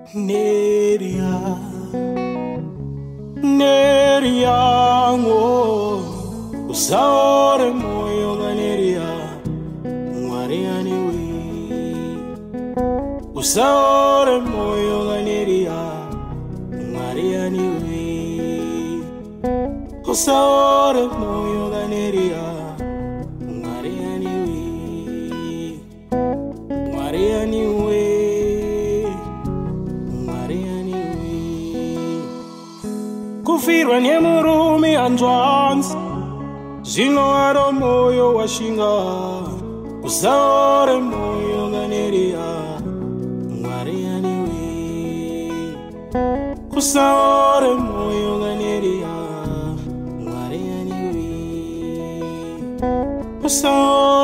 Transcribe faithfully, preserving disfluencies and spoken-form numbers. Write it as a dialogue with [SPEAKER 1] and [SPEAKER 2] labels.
[SPEAKER 1] Neria, Neria, oh, usaore moyo ga Neria, Mariani we, usaore moyo ga Neria, Mariani we, usaore moyo ga Neria, Mariani we, Mariani we. Kufirwa nyemurumi anjwans Zino aro moyo washinga Usaore moyo ganeria Mariani we Usaore moyo ganeria Mariani we Usaore